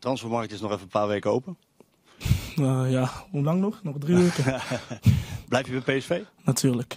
Transfermarkt is nog even een paar weken open. Ja, hoe lang nog? Nog 3 weken? Blijf je bij PSV? Natuurlijk.